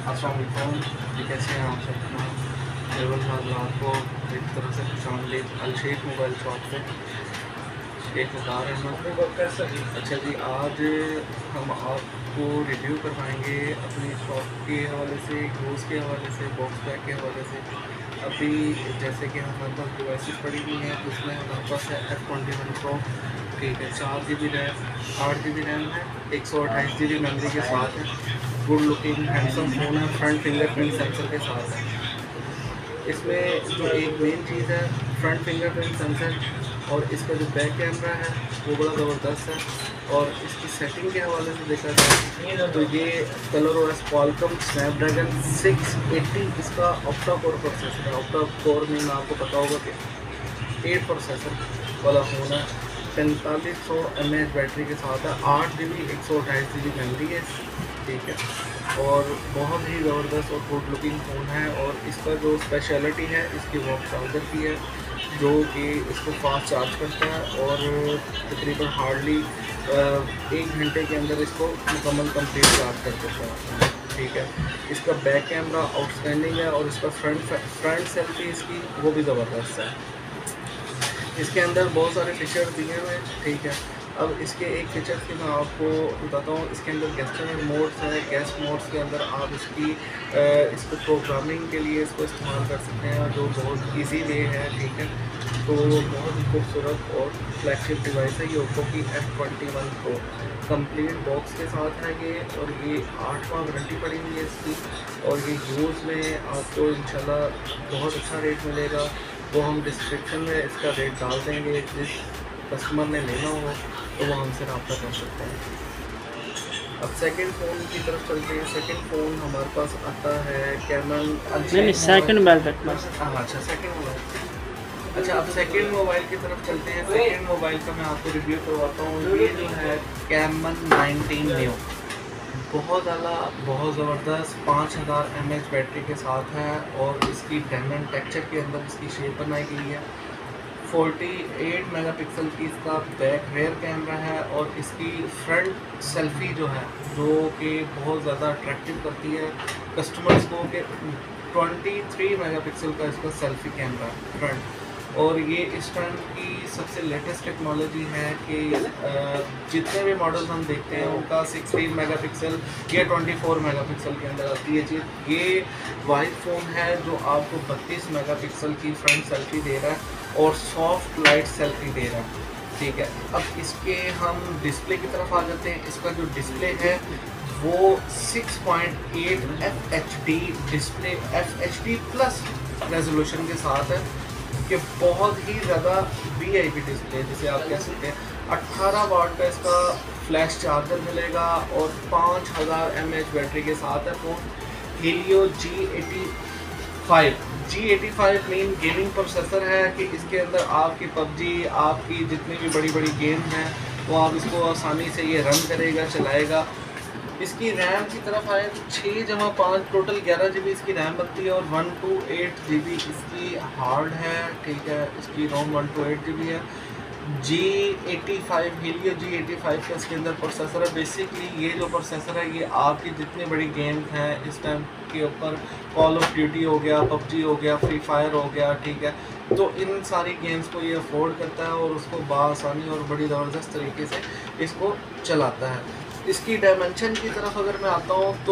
अस्सलाम वालेकुम। कैसे हैं आप सब तमाम केवल हजरात को एक तरह से खुशामदीद अलशेख मोबाइल शॉप से एक हज़ार अहमद। अच्छा जी, आज हम आपको रिव्यू करवाएंगे अपनी शॉप के हवाले से, यूज़ के हवाले से, बॉक्स बैग के हवाले से। अभी जैसे कि हमारे पास डिवाइसेस पड़ी हुई हैं, उसमें हमारे पास है F21 Pro, ठीक है, 4 GB रैम, 8 GB रैम है, 128 GB मेमोरी के साथ है। गुड लुकिंग हैंडसम फ़ोन है, फ्रंट फिंगरप्रिंट सेंसर के साथ है। इसमें जो एक मेन चीज़ है फ्रंट फिंगरप्रिंट सेंसर, और इसका जो बैक कैमरा है वो बड़ा ज़बरदस्त है। और इसकी सेटिंग के हवाले से देखा जाए तो ये ColorOS Qualcomm Snapdragon 680 इसका ऑक्टा कोर प्रोसेसर है। ऑक्टा कोर में आपको पता होगा कि 8 प्रोसेसर वाला फ़ोन है। 4500 mAh बैटरी के साथ है, 8 GB 128 GB मेमोरी है, ठीक है। और बहुत ही ज़बरदस्त और गुड लुकिंग फ़ोन है। और इसका जो स्पेशलिटी है इसकी वॉक चार्जर की है, जो कि इसको फास्ट चार्ज करता है और तकरीबन हार्डली 1 घंटे के अंदर इसको मुकम्मल कंप्लीट चार्ज कर देता है, ठीक है। इसका बैक कैमरा आउटस्टैंडिंग है और इसका फ्रंट सेल्फी इसकी वो भी ज़बरदस्त है। इसके अंदर बहुत सारे फीचर्स दिए हुए हैं, ठीक है। अब इसके एक फीचर की मैं आपको बताता हूँ। इसके अंदर गेस्टर मोड्स है। गेस्ट मोड्स के अंदर आप इसको प्रोग्रामिंग के लिए इसको इस्तेमाल कर सकते हैं, जो बहुत इजी वे है, ठीक है। तो बहुत ही खूबसूरत और फ्लैगशिप डिवाइस है ये ओप्पो की F21 Pro। कंप्लीट बॉक्स के साथ है ये, और ये 8 माह वारंटी पड़ी हुई है इसकी। और ये यूज़ में आपको इंशाल्लाह बहुत अच्छा रेट मिलेगा, वो हम डिस्क्रिप्शन में इसका रेट डाल देंगे। जिस कस्टमर ने लेना हो तो वो हमसे रब्ता कर सकते हैं। अब सेकंड फ़ोन की तरफ चलते हैं। सेकंड फ़ोन हमारे पास आता है कैनन नहीं सेकंड मोबाइल तक बस। अच्छा, सेकंड मोबाइल। अच्छा, अब सेकंड मोबाइल की तरफ चलते हैं। सेकंड मोबाइल का मैं आपको रिव्यू करवाता हूँ। ये जो है कैमन 19 न्यू, बहुत ज़्यादा बहुत ज़बरदस्त 5000 mAh बैटरी के साथ है। और इसकी डायमंड टेक्सचर के अंदर इसकी शेप बनाई गई है। 48 मेगापिक्सल की इसका बैक रेयर कैमरा है। और इसकी फ्रंट सेल्फ़ी जो है, जो कि बहुत ज़्यादा अट्रैक्टिव करती है कस्टमर्स को, कि 23 मेगापिक्सल का इसका सेल्फ़ी कैमरा है फ्रंट। और ये इस टाइम की सबसे लेटेस्ट टेक्नोलॉजी है कि जितने भी मॉडल्स हम देखते हैं उनका 16 मेगापिक्सल या 24 मेगापिक्सल के अंदर आती है चीज़। ये वाइड फ़ोन है जो आपको 32 मेगापिक्सल की फ्रंट सेल्फ़ी दे रहा है और सॉफ्ट लाइट सेल्फ़ी दे रहा है, ठीक है। अब इसके हम डिस्प्ले की तरफ आ जाते हैं। इसका जो डिस्प्ले है वो 6.8 FHD display, FHD plus resolution के साथ है, कि बहुत ही ज़्यादा VIP डिस्प्ले जिसे आप कह सकते हैं। 18 वाट का इसका फ्लैश चार्जर मिलेगा और 5000 mAh बैटरी के साथ है phone. Helio G85 main gaming processor है, कि इसके अंदर आपकी PUBG, आपकी जितनी भी बड़ी बड़ी गेम हैं वो आप इसको आसानी से ये रन करेगा, चलाएगा। इसकी रैम की तरफ आए तो 6+5 टोटल 11 GB इसकी रैम बनती है। और 128 GB इसकी हार्ड है, ठीक है। इसकी रोम 128 GB है। G85 हीलियो G85 का इसके अंदर प्रोसेसर है। बेसिकली ये जो प्रोसेसर है ये आपकी जितनी बड़ी गेम्स हैं इस टाइम के ऊपर, कॉल ऑफ ड्यूटी हो गया, PUBG हो गया, फ्री फायर हो गया, ठीक है, तो इन सारी गेम्स को ये अफोर्ड करता है और उसको बासानी और बड़ी ज़बरदस्त तरीके से इसको चलाता है। इसकी डायमेंशन की तरफ अगर मैं आता हूँ तो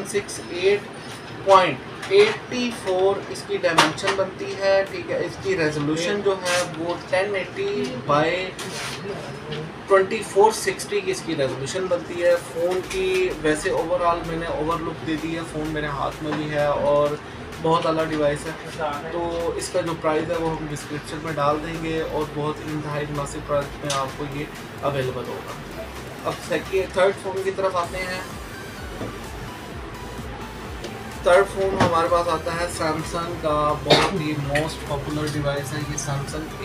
168.84 इसकी डायमेंशन बनती है, ठीक है। इसकी रेजोल्यूशन जो है वो 1080x2460 की इसकी रेजोल्यूशन बनती है। फ़ोन की वैसे ओवरऑल मैंने ओवरलुक दे दी है, फ़ोन मेरे हाथ में भी है और बहुत अला डिवाइस है। तो इसका जो प्राइस है वो हम डिस्क्रिप्शन में डाल देंगे और बहुत इंतहाई मुनासिब प्राइस में आपको ये अवेलेबल होगा। अब थर्ड फ़ोन की तरफ आते हैं। थर्ड फ़ोन हमारे पास आता है सैमसंग का बहुत ही मोस्ट पॉपुलर डिवाइस है, ये Samsung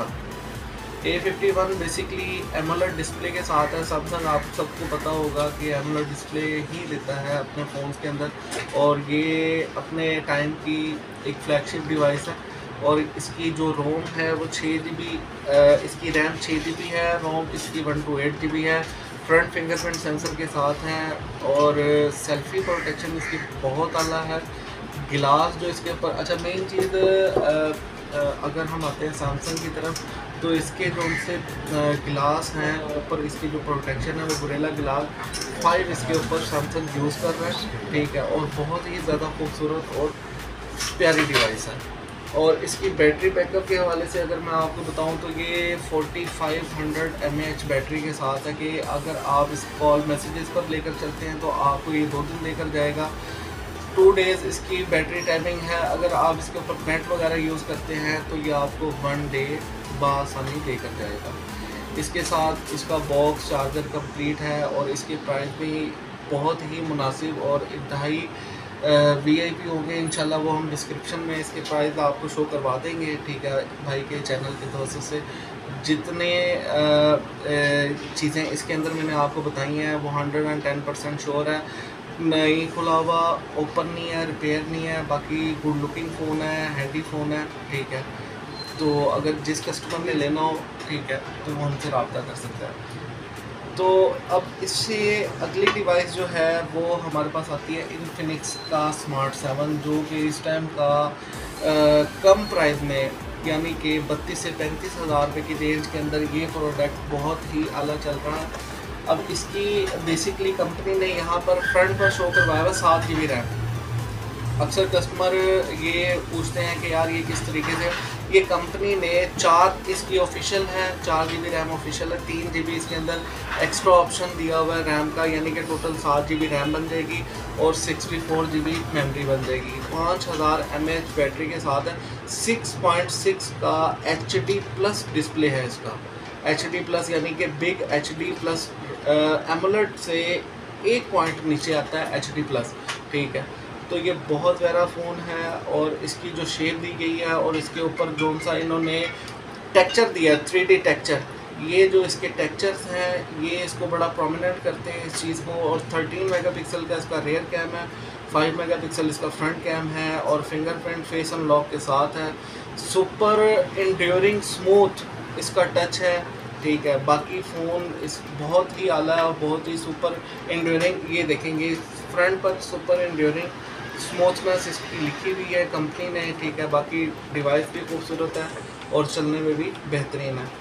A51 basically AMOLED display के साथ है। सैमसंग आप सबको पता होगा कि एमोलेड डिस्प्ले ही देता है अपने फ़ोन्स के अंदर, और ये अपने टाइम की एक फ्लैगशिप डिवाइस है। और इसकी जो रोम है वो 6 GB, इसकी रैम 6 GB है, रोम इसकी 128 GB है। फ्रंट फिंगरप्रिंट सेंसर के साथ हैं और सेल्फी प्रोटेक्शन इसकी बहुत आला है। गिलास जो इसके ऊपर, अच्छा मेन चीज़ अगर हम आते हैं सैमसंग की तरफ, तो इसके जो उनसे गिलास हैं ऊपर, इसकी जो प्रोटेक्शन है वो गोरिल्ला ग्लास 5 इसके ऊपर सैमसंग यूज़ कर रहा है, ठीक है। और बहुत ही ज़्यादा खूबसूरत और प्यारी डिवाइस है। और इसकी बैटरी बैकअप के हवाले से अगर मैं आपको बताऊं तो ये 4500 mAh बैटरी के साथ है कि अगर आप इस कॉल मैसेजेस पर लेकर चलते हैं तो आपको ये 2 दिन लेकर जाएगा। 2 डेज़ इसकी बैटरी टाइमिंग है। अगर आप इसके ऊपर नेट वगैरह यूज़ करते हैं तो ये आपको 1 डे बआसानी लेकर जाएगा। इसके साथ इसका बॉक्स चार्जर कंप्लीट है और इसकी प्राइस भी बहुत ही मुनासिब और इंतहाई VIP होंगे। इंशाल्लाह वो हम डिस्क्रिप्शन में इसके प्राइस आपको शो करवा देंगे, ठीक है भाई के चैनल की तरफ से। जितने चीज़ें इसके अंदर मैंने आपको बताई हैं वो 110% श्योर है, नहीं खुला हुआ, ओपन नहीं है, रिपेयर नहीं है। बाकी गुड लुकिंग फ़ोन है, हैंडी फ़ोन है, ठीक है। तो अगर जिस कस्टमर ने लेना हो, ठीक है, तो वो हमसे रब्ता कर सकता है। तो अब इससे अगली डिवाइस जो है वो हमारे पास आती है इन्फिनिक्स का स्मार्ट 7, जो कि इस टाइम का कम प्राइस में, यानी कि 32 से 35 हज़ार रुपये की रेंज के अंदर ये प्रोडक्ट बहुत ही आला चल रहा है। अब इसकी बेसिकली कंपनी ने यहाँ पर फ्रंट पर शो करवाया हुआ 7 GB रैम। अक्सर कस्टमर ये पूछते हैं कि यार ये किस तरीके से, ये कंपनी ने 4 इसकी ऑफिशियल है, 4 GB रैम ऑफिशियल है, 3 GB इसके अंदर एक्स्ट्रा ऑप्शन दिया हुआ है रैम का, यानी कि टोटल 7 GB रैम बन जाएगी और 64 GB मेमोरी बन जाएगी। 5000 mAh बैटरी के साथ है। 6.6 का HD+ डिस्प्ले है इसका। HD+ यानी कि बिग HD+, एमोलेड से 1 पॉइंट नीचे आता है HD+, ठीक है। तो ये बहुत प्यारा फ़ोन है और इसकी जो शेप दी गई है और इसके ऊपर जो सा इन्होंने टेक्चर दिया है, 3D टेक्चर, ये जो इसके टेक्चर्स हैं ये इसको बड़ा प्रोमिनेंट करते हैं इस चीज़ को। और 13 मेगापिक्सल का इसका रेयर कैम है, 5 मेगापिक्सल इसका फ्रंट कैम है और फिंगरप्रिंट फेस अनलॉक के साथ है। सुपर इंड्योरिंग स्मूथ इसका टच है, ठीक है। बाकी फ़ोन इस बहुत ही आला और बहुत ही सुपर इंड्योरिंग, ये देखेंगे फ्रंट पर सुपर इंड्योरिंग स्मूथनेस इसकी लिखी हुई है कंपनी ने, ठीक है। बाकी डिवाइस भी खूबसूरत है और चलने में भी बेहतरीन है।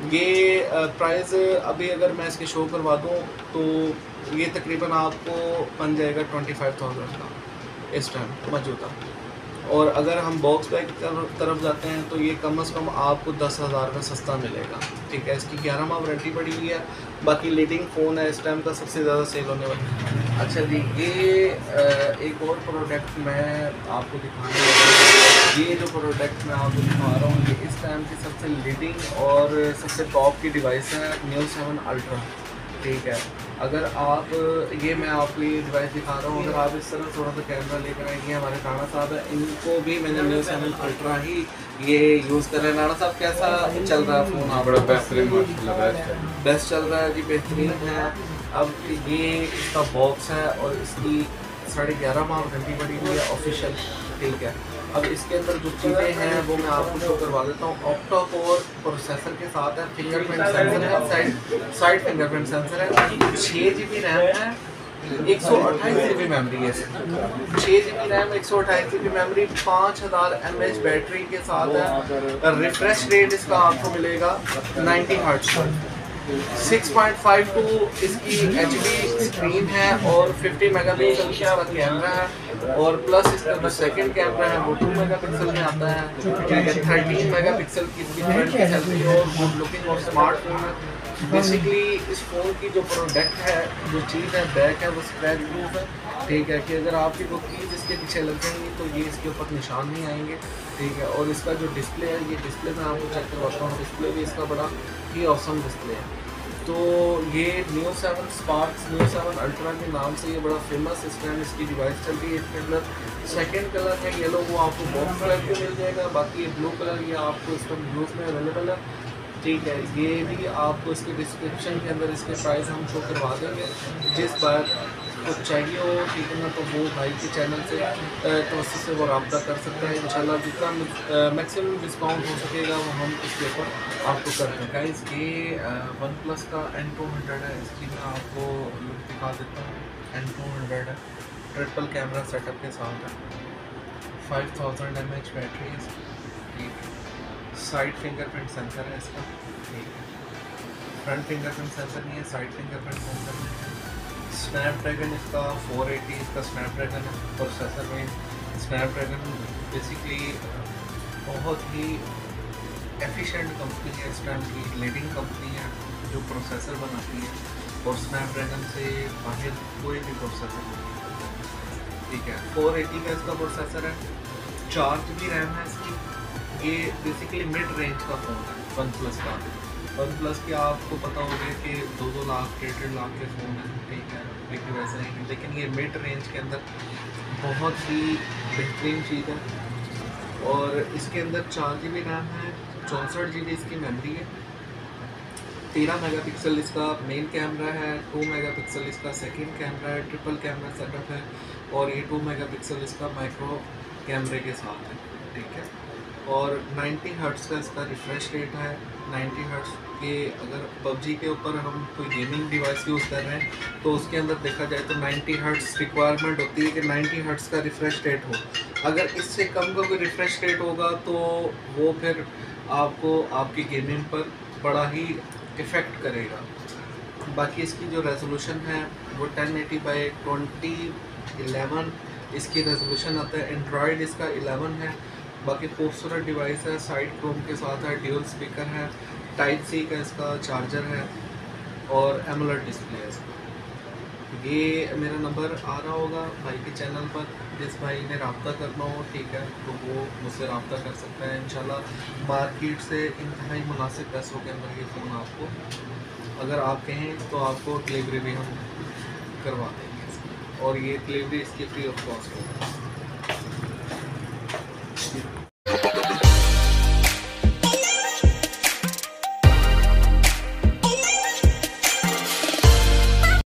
ये प्राइस अभी अगर मैं इसके शो करवा दूँ तो ये तकरीबन आपको बन जाएगा 25,000 का इस टाइम मौजूदा। और अगर हम बॉक्स बैग की तरफ जाते हैं तो ये कम से कम आपको 10,000 में सस्ता मिलेगा, ठीक है। इसकी 11 माह वारंटी पड़ी हुई है। बाकी लीडिंग फ़ोन है इस टाइम का, सबसे ज़्यादा सेल होने वाला। अच्छा जी, ये एक और प्रोडक्ट मैं आपको दिखाने वाला हूँ। ये जो प्रोडक्ट मैं आपको दिखा रहा हूँ ये इस टाइम की सबसे लीडिंग और सबसे टॉप की डिवाइस है Neo 7 Ultra, ठीक है। अगर आप ये मैं आपको ये डिवाइस दिखा रहा हूँ, अगर आप इस तरह थोड़ा सा कैमरा लेकर आएंगे, हमारे राणा साहब है, इनको भी मैंने Neo 7 Ultra ही ये यूज़ कर रहे हैं। राणा साहब कैसा चल रहा है फ़ोन? आप बड़ा बेहतरीन, बेस्ट चल रहा है जी, बेहतरीन है। अब ये इसका बॉक्स है और इसकी 11.5 माह वारंटी पड़ी हुई है ऑफिशियल, ठीक है। अब इसके अंदर जो चीज़ें हैं वो मैं आपको शो करवा देता हूँ। ऑक्टा कोर प्रोसेसर के साथ है, फिंगरप्रिंट सेंसर है, साइड फिंगरप्रिंट सेंसर है, 6 GB रैम है, 128 GB मेमोरी है। 6 GB RAM, 128 GB memory, 5000 mAh battery के साथ है। रिफ्रेश रेट इसका आपको मिलेगा 90 हर्ट्ज पर। 6.52 इसकी HD स्क्रीन है और 50 मेगापिक्सल का कैमरा है और प्लस इसका जो सेकंड कैमरा है वो 2 मेगापिक्सल में आता है, ठीक है। 13 मेगापिक्सल की इसकी फ्रंट की सेल्फी और गुड लुकिंग और स्मार्टफोन है। बेसिकली इस फ़ोन की जो प्रोडक्ट है, जो चीज़ है, बैक है, वो स्क्रैच प्रूफ है, ठीक है। कि अगर आपकी कोई चीज़ इसके पीछे लग जाएंगी तो ये इसके ऊपर निशान नहीं आएंगे, ठीक है। और इसका जो डिस्प्ले है, ये डिस्प्ले मैं आपको चेक करवाता हूँ। डिस्प्ले भी इसका बड़ा ही ऑसम डिस्प्ले है। तो ये Neo 7 Sparks, Neo 7 Ultra के नाम से ये बड़ा फेमस इस टाइम इसकी डिवाइस चल रही है। इसके अंदर सेकेंड कलर है येलो, वो आपको बॉक्स बैग पे मिल जाएगा। बाकी ये ब्लू कलर ये आपको इस पर ब्लूज में अवेलेबल है, ठीक है। ये भी आपको इसके डिस्क्रिप्शन के अंदर इसके प्राइस हम शो करवा देंगे। जिस बार कुछ चाहिए हो ठीक है ना, तो वो भाई के चैनल से तवज्जो से वो रब्ता कर सकते हैं। इंशाल्लाह जितना मैक्सिमम डिस्काउंट हो सकेगा वो हम इसके ऊपर आपको कर दें। गाइस ये वन प्लस का N200 है, इसकी मैं आपको लुक दिखा देता हूँ। N200 है, ट्रिपल कैमरा सेटअप के साथ है, 5000 mAh बैटरी है इसकी, ठीक है। साइड फिंगरप्रिंट सेंसर है इसका, ठीक है। फ्रंट फिंगरप्रिंट सेंसर नहीं है, साइड फिंगरप्रिंट सेंसर नहीं है। स्नैपड्रैगन इसका 480 इसका स्नैपड्रैगन है प्रोसेसर में। स्नैपड्रैगन बेसिकली बहुत ही एफिशिएंट कंपनी है, इस टाइम की लीडिंग कंपनी है जो प्रोसेसर बनाती है, और स्नैपड्रैगन से बाहर कोई भी प्रोसेसर नहीं है, ठीक है। 480 का इसका प्रोसेसर है, 4 GB रैम है इसकी। ये बेसिकली मिड रेंज का फ़ोन है वन प्लस का। वन प्लस के आपको पता होगा कि 2-2 लाख 1.5 लाख के फ़ोन हैं, ठीक है, लेकिन वैसे नहीं, लेकिन ये मिड रेंज के अंदर बहुत ही बेहतरीन चीज़ है। और इसके अंदर 4 GB रैम है, 64 GB इसकी मेमोरी है, 13 मेगापिक्सल इसका मेन कैमरा है, 2 मेगापिक्सल इसका सेकंड कैमरा है, ट्रिपल कैमरा सेटअप है, और ये 2 मेगापिक्सल इसका माइक्रो कैमरे के साथ है, ठीक है। और 90 हर्ट्ज़ का इसका रिफ्रेश रेट है। 90 हर्ट्ज़ के अगर PUBG के ऊपर हम कोई गेमिंग डिवाइस यूज़ कर रहे हैं तो उसके अंदर देखा जाए तो 90 हर्ट्ज़ रिक्वायरमेंट होती है कि 90 हर्ट्ज़ का रिफ्रेश रेट हो। अगर इससे कम का कोई रिफ्रेश रेट होगा तो वो फिर आपको आपकी गेमिंग पर बड़ा ही इफ़ेक्ट करेगा। बाकी इसकी जो रेजोल्यूशन है वो 1080x2011 इसकी रेजोल्यूशन आता है। एंड्रॉयड इसका 11 है। बाकी खूबसूरत डिवाइस है, साइड क्रोम के साथ है, ड्यूल स्पीकर है, टाइप सी का इसका चार्जर है, और एमोलेड डिस्प्ले है इसका। ये मेरा नंबर आ रहा होगा भाई के चैनल पर, जिस भाई ने रब्ता करना हो ठीक है तो वो मुझसे रब्ता कर सकता है। इंशाल्लाह मार्केट से इंतहाई मुनासिब पैसों के अंदर ये फ़ोन आपको, अगर आप कहें तो आपको डिलीवरी भी हम करवा देंगे, और ये डिलीवरी इसकी फ्री ऑफ कॉस्ट होगी।